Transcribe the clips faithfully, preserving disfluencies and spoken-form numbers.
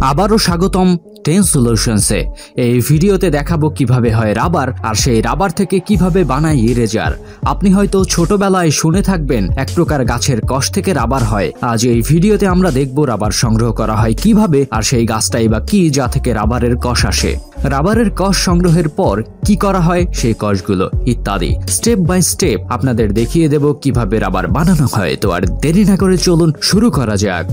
আবারও স্বাগতম টেন সলিউশনসে। এই ভিডিওতে দেখাবো কিভাবে হয় রাবার, আর সেই রাবার থেকে কিভাবে বানায় ইরেজার। আপনি হয়তো ছোটবেলায় শুনে থাকবেন এক প্রকার গাছের কষ থেকে রাবার হয়। আজ এই ভিডিওতে আমরা দেখব রাবার সংগ্রহ করা হয় কিভাবে, আর সেই গাছটাই বা কি যা থেকে রাবারের কষ আসে, রাবারের কষ সংগ্রহের পর কি করা হয় সেই কষগুলো ইত্যাদি স্টেপ বাই স্টেপ আপনাদের দেখিয়ে দেব কিভাবে রাবার বানানো হয়। তো আর দেরি না করে চলুন শুরু করা যাক।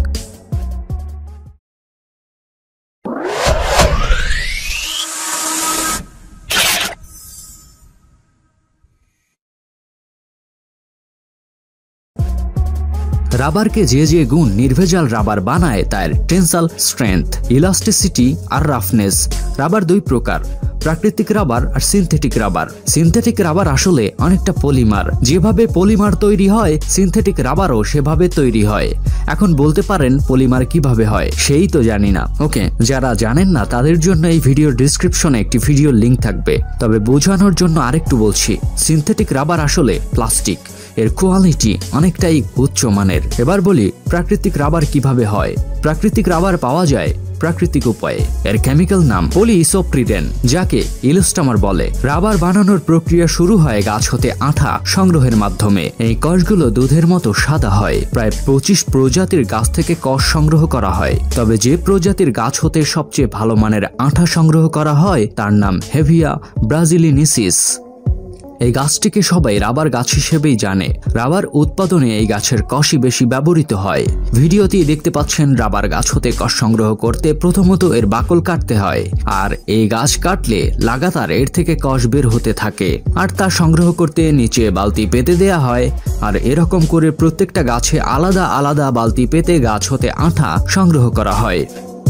রাবারকে যে যে গুণ নির্ভেজাল রাবার বানায় তার টেন্সাল স্ট্রেংথ, ইলাস্টিসিটি আর রাফনেস। রাবার দুই প্রকার, প্রাকৃতিক রাবার আর সিনথেটিক রাবার। সিনথেটিক রাবার আসলে অনেকটা পলিমার, যেভাবে পলিমার তৈরি হয় সিনথেটিক রাবারও সেভাবে তৈরি হয়। এখন বলতে পারেন পলিমার কিভাবে হয়, সেই তো জানি না। ওকে, যারা জানেন না তাদের জন্য এই ভিডিওর ডেসক্রিপশনে একটি ভিডিওর লিঙ্ক থাকবে। তবে বোঝানোর জন্য আরেকটু বলছি, সিনথেটিক রাবার আসলে প্লাস্টিক, এর কোয়ালিটি অনেকটাই উচ্চ মানের। এবার বলি প্রাকৃতিক রাবার কিভাবে হয়। প্রাকৃতিক রাবার পাওয়া যায় প্রাকৃতিক উপায়ে। এর কেমিক্যাল নাম পলিইসোপ্রিডেন, যাকে ইলাস্টামার বলে। রাবার বানানোর প্রক্রিয়া শুরু হয় গাছ হতে আঠা সংগ্রহের মাধ্যমে। এই কষগুলো দুধের মতো সাদা হয়। প্রায় পঁচিশ প্রজাতির গাছ থেকে কষ সংগ্রহ করা হয়। তবে যে প্রজাতির গাছ হতে সবচেয়ে ভালো মানের আঠা সংগ্রহ করা হয় তার নাম হেভিয়া ব্রাজিলিনিসিস। এই গাছটিকে সবাই রাবার গাছ হিসেবেই জানে। রাবার উৎপাদনে এই গাছের কষই বেশি ব্যবহৃত হয়। ভিডিওতে দেখতে পাচ্ছেন রাবার গাছ হতে কষ সংগ্রহ করতে প্রথমত এর বাকল কাটতে হয়, আর এই গাছ কাটলে লাগাতার এর থেকে কষ বের হতে থাকে। আর তা সংগ্রহ করতে নিচে বালতি পেতে দেয়া হয়, আর এরকম করে প্রত্যেকটা গাছে আলাদা আলাদা বালতি পেতে গাছ হতে আঠা সংগ্রহ করা হয়।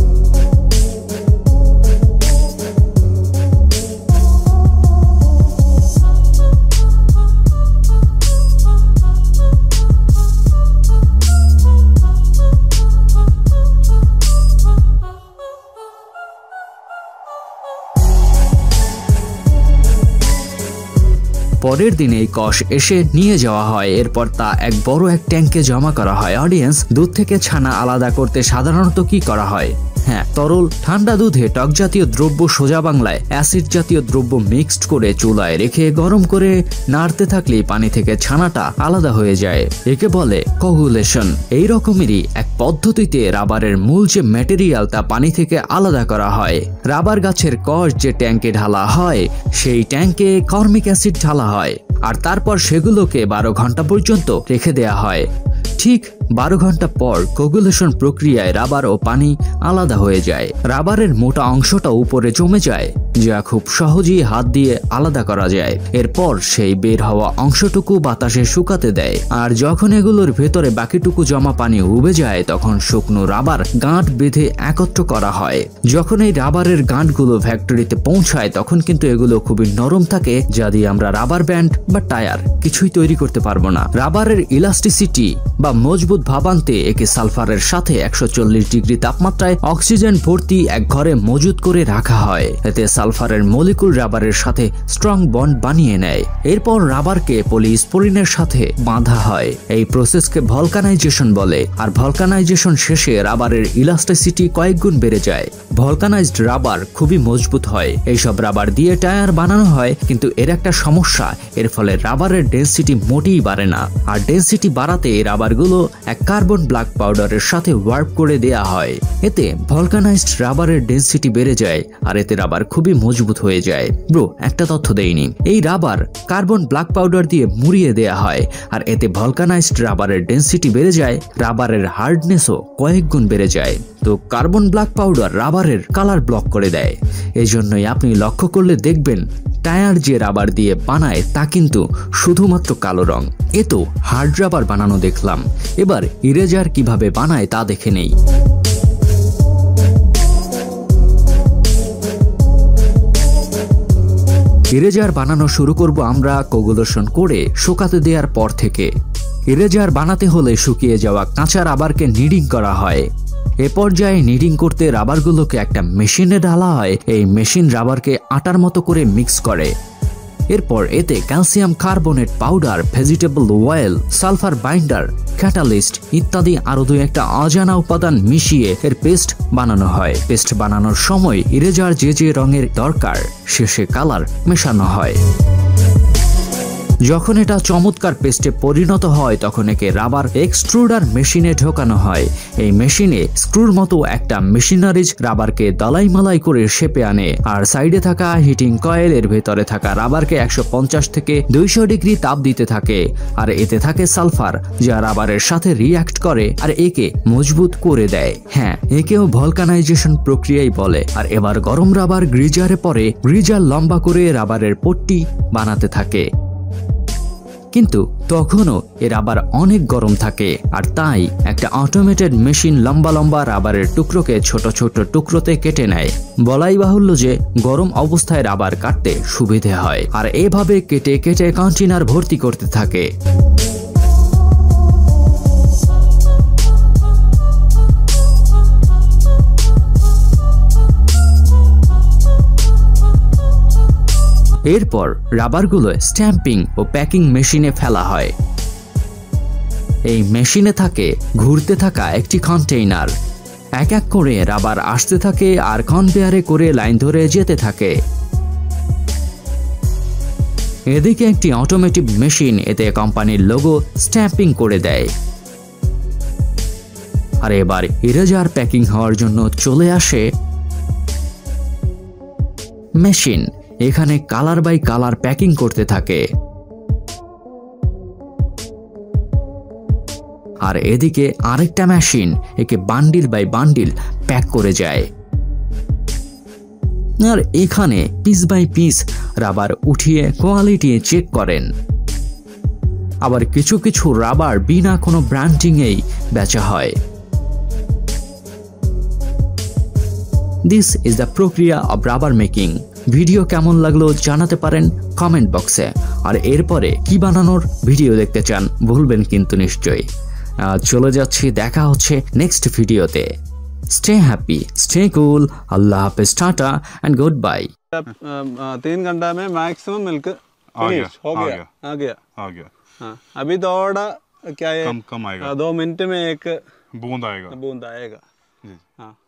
পরের দিন এই কষ এসে নিয়ে যাওয়া হয়। এরপর তা এক বড় এক ট্যাঙ্কে জমা করা হয়। অডিয়েন্স, দুধ থেকে ছানা আলাদা করতে সাধারণত কি করা হয়? হ্যাঁ, তরল ঠান্ডা দুধে টক জাতীয় দ্রব্য, সোজা বাংলায় অ্যাসিড জাতীয় দ্রব্য মিক্সড করে চুলায় রেখে গরম করে নাড়তে থাকলেই পানি থেকে ছানাটা আলাদা হয়ে যায়। একে বলে কোগুলেশন। এই রকমেরই এক পদ্ধতিতে রাবারের মূল যে ম্যাটেরিয়াল তা পানি থেকে আলাদা করা হয়। রাবার গাছের কষ যে ট্যাঙ্কে ঢালা হয় সেই ট্যাঙ্কে ফর্মিক অ্যাসিড ঢালা হয়, আর তারপর সেগুলোকে বারো ঘন্টা পর্যন্ত রেখে দেয়া হয়। ঠিক বারো ঘন্টা পর কোগুলেশন প্রক্রিয়ায় রাবার ও পানি আলাদা হয়ে যায়। রাবারের মোটা অংশটা উপরে জমে যায়, যা খুব সহজেই হাত দিয়ে আলাদা করা যায়। এরপর সেই বের হওয়া অংশটুকু বাতাসে শুকাতে দেয়, আর যখন এগুলোর ভেতরে বাকিটুকু জমা পানি উবে যায় তখন শুকনো রাবার গাঁট বেঁধে একত্র করা হয়। যখন এই রাবারের গাঁটগুলো ফ্যাক্টরিতে পৌঁছায় তখন কিন্তু এগুলো খুবই নরম থাকে, যা দিয়ে আমরা রাবার ব্যান্ড বা টায়ার কিছুই তৈরি করতে পারবো না। রাবারের ইলাস্টিসিটি বা মজবুত ভাবান্তে একে সালফারের সাথে একশো চল্লিশ ডিগ্রি তাপমাত্রায় অক্সিজেন ভর্তি এক ঘরে মজুত করে রাখা হয়। এতে সালফারের মলিকুল রাবারের সাথে স্ট্রং বন্ড বানিয়ে নেয়। এরপর রাবারকে পলিস্পোরিনের সাথে বাঁধা হয়। এই প্রসেসকে ভলকানাইজেশন বলে, আর ভলকানাইজেশন শেষে রাবারের ইলাস্টিসিটি কয়েক গুণ বেড়ে যায়। ভলকানাইজড রাবার খুবই মজবুত হয়। এইসব রাবার দিয়ে টায়ার বানানো হয়, কিন্তু এর একটা সমস্যা, এর ফলে রাবারের ডেন্সিটি মোটেই বাড়ে না। আর ডেন্সিটি বাড়াতে রাবারগুলো এক কার্বন ব্ল্যাক পাউডারের সাথে ওয়ার্প করে দেয়া হয়। এতে ভলকানাইজড রাবারের ডেন্সিটি বেড়ে যায়, আর এতে রাবার খুবই মজবুত হয়ে যায়। ব্রো, একটা তথ্য দেইনি, এই রাবার কার্বন ব্ল্যাক পাউডার দিয়ে মুড়িয়ে দেয়া হয়, আর এতে ভলকানাইজড রাবারের ডেন্সিটি বেড়ে যায়, রাবারের হার্ডনেসও কয়েক গুণ বেড়ে যায়। তো কার্বন ব্ল্যাক পাউডার রাবারের কালার ব্লক করে দেয়। এজন্যই আপনি লক্ষ্য করলে দেখবেন টায়ার যে রাবার দিয়ে বানায় তা কিন্তু শুধুমাত্র কালো রং। এ তো হার্ড রাবার বানানো দেখলাম, এবার ইরেজার কিভাবে বানায় তা দেখে নেই। ইরেজার বানানো শুরু করব আমরা কোগুলেশন করে শুকাতে দেওয়ার পর থেকে। ইরেজার বানাতে হলে শুকিয়ে যাওয়া কাঁচা রাবারকে নিডিং করা হয়। এ পর্যায়ে নিডিং করতে রাবারগুলোকে একটা মেশিনে ঢালা হয়। এই মেশিন রাবারকে আটার মতো করে মিক্স করে। এরপর এতে calcium carbonate powder, vegetable oil, sulphur binder, catalyst ইত্যাদি আরো দুই একটা অজানা উপাদান মিশিয়ে এর পেস্ট বানানো হয়। পেস্ট বানানোর সময় ইরেজার যে যে রঙের দরকার শেষে কালার মেশানো হয়। যখন এটা চমৎকার পেস্টে পরিণত হয় তখন একে রাবার এক্সট্রুডার মেশিনে ঢোকানো হয়। এই মেশিনে স্ক্রুর মতো একটা মেশিনারিজ রাবারকে দলাই মালাই করে শেপে আনে, আর সাইডে থাকা হিটিং কয়েল এর ভেতরে থাকা রাবারকে একশো পঞ্চাশ থেকে দুইশো ডিগ্রি তাপ দিতে থাকে। আর এতে থাকে সালফার যা রাবারের সাথে রিঅ্যাক্ট করে আর একে মজবুত করে দেয়। হ্যাঁ, একেও ভলকানাইজেশন প্রক্রিয়াই বলে। আর এবার গরম রাবার গ্রিজারে পরে গ্রিজার লম্বা করে রাবারের পট্টি বানাতে থাকে, কিন্তু তখনও এ রাবার অনেক গরম থাকে, আর তাই একটা অটোমেটেড মেশিন লম্বা লম্বা রাবারের টুকরোকে ছোট ছোট টুকরোতে কেটে নেয়। বলাই বাহুল্য যে গরম অবস্থায় রাবার কাটতে সুবিধে হয়, আর এভাবে কেটে কেটে কন্টেনার ভর্তি করতে থাকে। এরপর রাবারগুলো স্ট্যাম্পিং ও প্যাকিং মেশিনে ফেলা হয়। এই মেশিনে থাকে ঘুরতে থাকা একটি কন্টেইনার। এক এক করে রাবার আসতে থাকে আর কনভেয়ারে করে লাইন ধরে যেতে থাকে। এদিকে একটি অটোমেটিক মেশিন এতে কোম্পানির লোগো স্ট্যাম্পিং করে দেয়। আর এবার ইরেজার প্যাকিং হওয়ার জন্য চলে আসে মেশিন। এখানে কালার বাই কালার প্যাকিং করতে থাকে, আর এদিকে আরেকটা মেশিন একে বান্ডিল বাই বান্ডিল প্যাক করে যায়। আর এখানে পিস বাই পিস রাবার উঠিয়ে কোয়ালিটি চেক করেন। আবার কিছু কিছু রাবার বিনা কোনো ব্র্যান্ডিংয়েই বেচা হয়। দিস ইজ দ্য প্রক্রিয়া অব রাবার মেকিং। ভিডিও কেমন লাগলো জানাতে পারেন কমেন্ট বক্সে, আর এরপরে কি বানানোর ভিডিও দেখতে চান বলবেন কিন্তু নিশ্চয়ই। চলে যাচ্ছি, দেখা হচ্ছে নেক্সট ভিডিওতে। स्टे हैप्पी, स्टे कूल, अल्लाह हाफिज, टाटा एंड गुड बाय। तीन घंटा में मैक्सिमम मिल्क आ गया, हो आ गया गया, आ गया आ गया। हाँ, अभी थोड़ा क्या है, कम कम आएगा, दो मिनट में एक बूंद आएगा, बूंद आएगा। जी। हाँ।